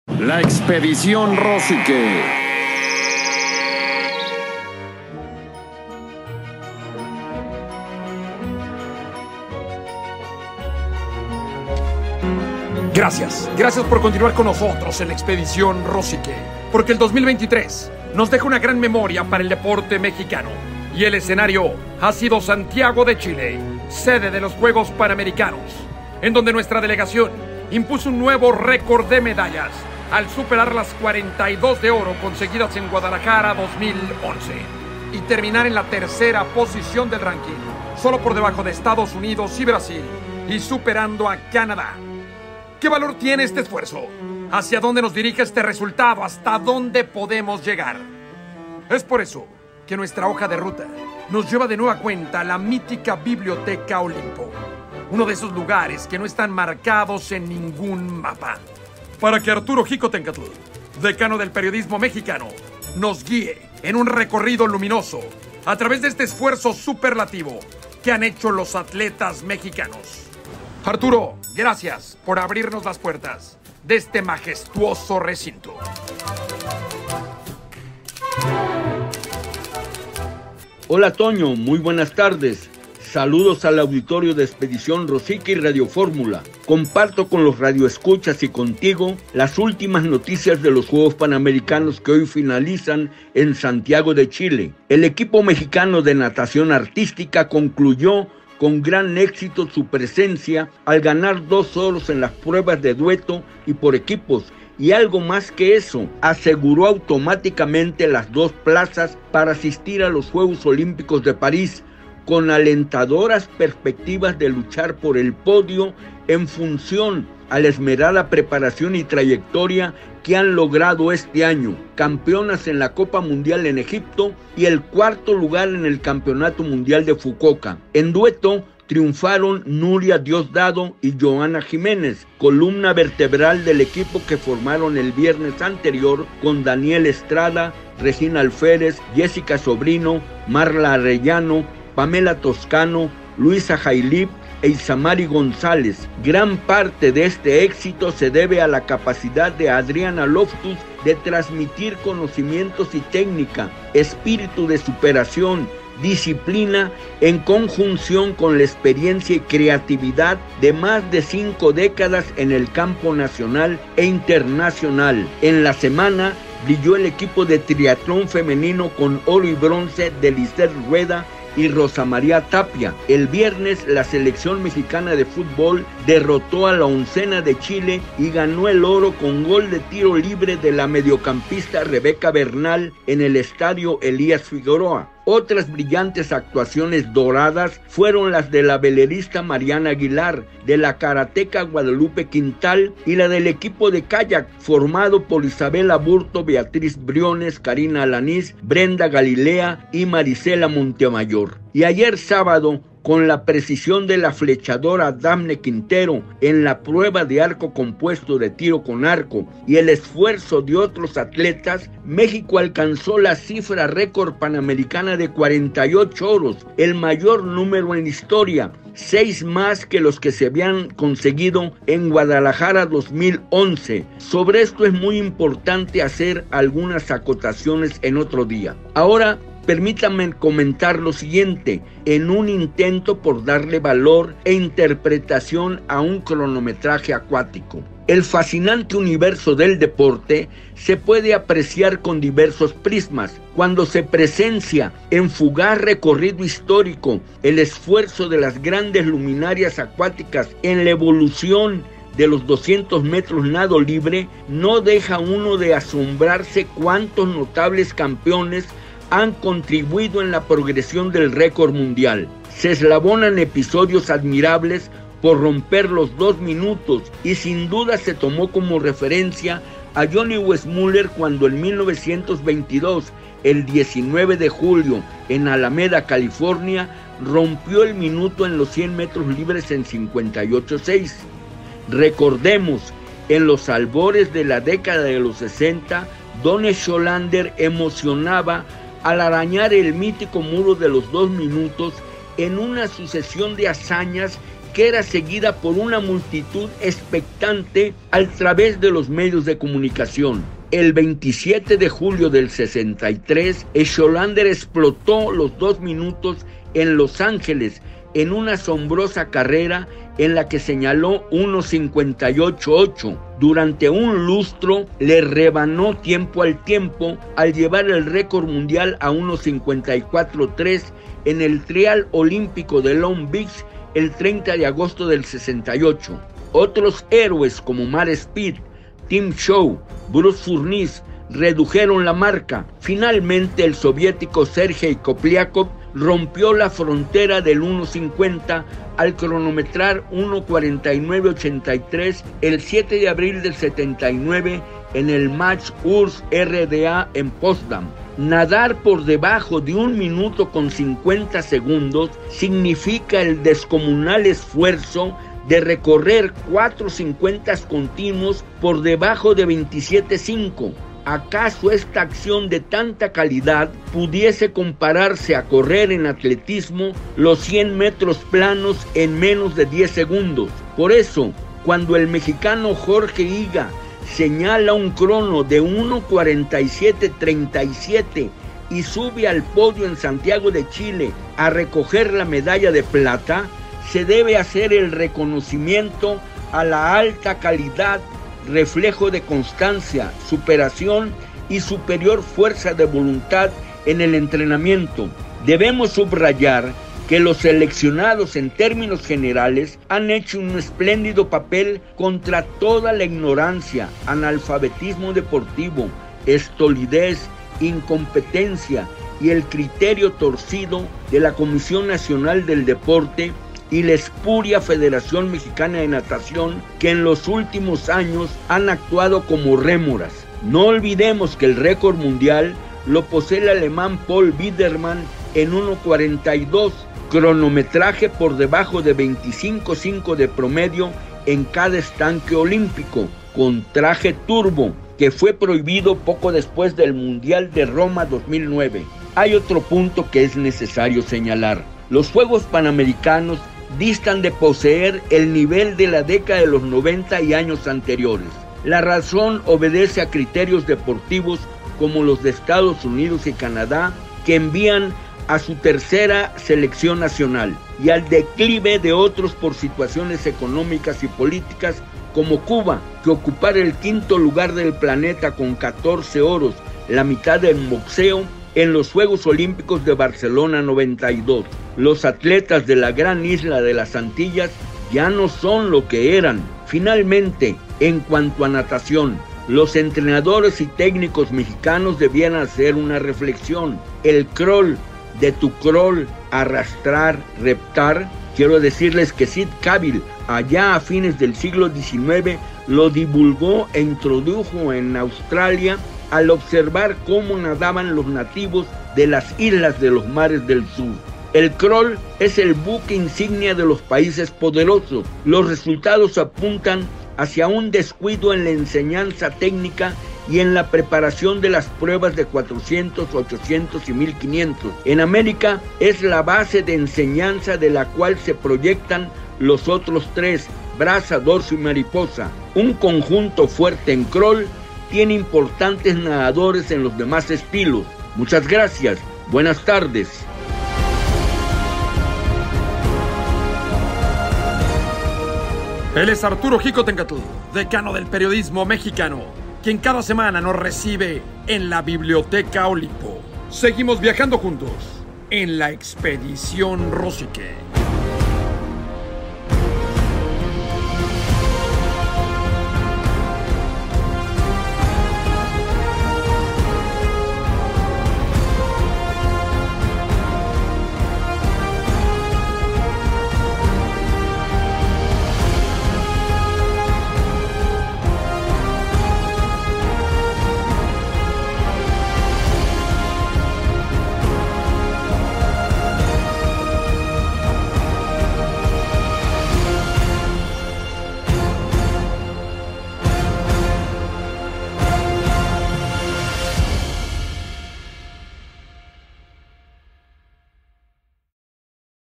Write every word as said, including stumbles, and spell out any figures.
La expedición Rosique. Gracias, gracias por continuar con nosotros en la expedición Rosique, porque el dos mil veintitrés nos deja una gran memoria para el deporte mexicano y el escenario ha sido Santiago de Chile, sede de los Juegos Panamericanos, en donde nuestra delegación impuso un nuevo récord de medallas al superar las cuarenta y dos de oro conseguidas en Guadalajara dos mil once y terminar en la tercera posición del ranking, solo por debajo de Estados Unidos y Brasil, y superando a Canadá. ¿Qué valor tiene este esfuerzo? ¿Hacia dónde nos dirige este resultado? ¿Hasta dónde podemos llegar? Es por eso que nuestra hoja de ruta nos lleva de nueva cuenta a la mítica Biblioteca Olimpo, uno de esos lugares que no están marcados en ningún mapa, para que Arturo Jicotencatl, decano del periodismo mexicano, nos guíe en un recorrido luminoso a través de este esfuerzo superlativo que han hecho los atletas mexicanos. Arturo, gracias por abrirnos las puertas de este majestuoso recinto. Hola Toño, muy buenas tardes. Saludos al auditorio de Expedición Rosique y Radio Fórmula. Comparto con los radioescuchas y contigo las últimas noticias de los Juegos Panamericanos que hoy finalizan en Santiago de Chile. El equipo mexicano de natación artística concluyó con gran éxito su presencia al ganar dos oros en las pruebas de dueto y por equipos, y algo más que eso, aseguró automáticamente las dos plazas para asistir a los Juegos Olímpicos de París, con alentadoras perspectivas de luchar por el podio en función a la esmerada preparación y trayectoria que han logrado este año, campeonas en la Copa Mundial en Egipto y el cuarto lugar en el Campeonato Mundial de Fukuoka. En dueto triunfaron Nuria Diosdado y Joana Jiménez, columna vertebral del equipo que formaron el viernes anterior con Daniel Estrada, Regina Alférez, Jessica Sobrino, Marla Arellano, Pamela Toscano, Luisa Jailib e Isamari González. Gran parte de este éxito se debe a la capacidad de Adriana Loftus de transmitir conocimientos y técnica, espíritu de superación, disciplina, en conjunción con la experiencia y creatividad de más de cinco décadas en el campo nacional e internacional. En la semana brilló el equipo de triatlón femenino con oro y bronce de Lisette Rueda y Rosa María Tapia. El viernes la selección mexicana de fútbol derrotó a la oncena de Chile y ganó el oro con gol de tiro libre de la mediocampista Rebeca Bernal en el estadio Elías Figueroa. Otras brillantes actuaciones doradas fueron las de la velerista Mariana Aguilar, de la karateca Guadalupe Quintal y la del equipo de kayak formado por Isabel Aburto, Beatriz Briones, Karina Alanís, Brenda Galilea y Marisela Montemayor. Y ayer sábado, con la precisión de la flechadora Dafne Quintero en la prueba de arco compuesto de tiro con arco y el esfuerzo de otros atletas, México alcanzó la cifra récord panamericana de cuarenta y ocho oros, el mayor número en la historia, seis más que los que se habían conseguido en Guadalajara dos mil once. Sobre esto es muy importante hacer algunas acotaciones en otro día. Ahora, permítanme comentar lo siguiente, en un intento por darle valor e interpretación a un cronometraje acuático. El fascinante universo del deporte se puede apreciar con diversos prismas. Cuando se presencia en fugaz recorrido histórico el esfuerzo de las grandes luminarias acuáticas en la evolución de los doscientos metros nado libre, no deja uno de asombrarse cuántos notables campeones han contribuido en la progresión del récord mundial. Se eslabonan episodios admirables por romper los dos minutos y sin duda se tomó como referencia a Johnny Weissmuller cuando en mil novecientos veintidós, el diecinueve de julio, en Alameda, California, rompió el minuto en los cien metros libres en cincuenta y ocho seis. Recordemos, en los albores de la década de los sesenta, Donne Schollander emocionaba al arañar el mítico muro de los dos minutos en una sucesión de hazañas que era seguida por una multitud expectante a través de los medios de comunicación. El veintisiete de julio del sesenta y tres, Scholander explotó los dos minutos en Los Ángeles en una asombrosa carrera en la que señaló uno cincuenta y ocho ocho. Durante un lustro le rebanó tiempo al tiempo al llevar el récord mundial a uno cincuenta y cuatro tres en el Trial Olímpico de Long Beach el treinta de agosto del sesenta y ocho. Otros héroes como Mark Speed, Tim Shaw, Bruce Furniss redujeron la marca. Finalmente el soviético Sergei Kopliakov rompió la frontera del uno cincuenta al cronometrar uno cuarenta y nueve ochenta y tres el siete de abril del setenta y nueve en el Match U R S S R D A en Potsdam. Nadar por debajo de un minuto con cincuenta segundos significa el descomunal esfuerzo de recorrer cuatro cincuenta continuos por debajo de veintisiete cinco. ¿Acaso esta acción de tanta calidad pudiese compararse a correr en atletismo los cien metros planos en menos de diez segundos? Por eso, cuando el mexicano Jorge Higa señala un crono de uno cuarenta y siete treinta y siete y sube al podio en Santiago de Chile a recoger la medalla de plata, se debe hacer el reconocimiento a la alta calidad, reflejo de constancia, superación y superior fuerza de voluntad en el entrenamiento. Debemos subrayar que los seleccionados en términos generales han hecho un espléndido papel contra toda la ignorancia, analfabetismo deportivo, estolidez, incompetencia y el criterio torcido de la Comisión Nacional del Deporte y la espuria Federación Mexicana de Natación, que en los últimos años han actuado como rémoras. No olvidemos que el récord mundial lo posee el alemán Paul Biedermann en uno cuarenta y dos, cronometraje por debajo de veinticinco cinco de promedio en cada estanque olímpico, con traje turbo, que fue prohibido poco después del Mundial de Roma dos mil nueve. Hay otro punto que es necesario señalar. Los Juegos Panamericanos distan de poseer el nivel de la década de los noventa y años anteriores. La razón obedece a criterios deportivos como los de Estados Unidos y Canadá, que envían a su tercera selección nacional, y al declive de otros por situaciones económicas y políticas como Cuba, que ocupar el quinto lugar del planeta con catorce oros, la mitad del boxeo, en los Juegos Olímpicos de Barcelona noventa y dos. Los atletas de la gran isla de las Antillas ya no son lo que eran. Finalmente, en cuanto a natación, los entrenadores y técnicos mexicanos debían hacer una reflexión. El crawl, de tu crawl, arrastrar, reptar. Quiero decirles que Sid Cavill, allá a fines del siglo diecinueve, lo divulgó e introdujo en Australia al observar cómo nadaban los nativos de las islas de los mares del sur. El crawl es el buque insignia de los países poderosos. Los resultados apuntan hacia un descuido en la enseñanza técnica y en la preparación de las pruebas de cuatrocientos, ochocientos y mil quinientos. En América es la base de enseñanza de la cual se proyectan los otros tres, braza, dorso y mariposa. Un conjunto fuerte en crawl tiene importantes nadadores en los demás estilos. Muchas gracias. Buenas tardes. Él es Arturo Jicotencatl, decano del periodismo mexicano, quien cada semana nos recibe en la Biblioteca Olimpo. Seguimos viajando juntos en la Expedición Rosique.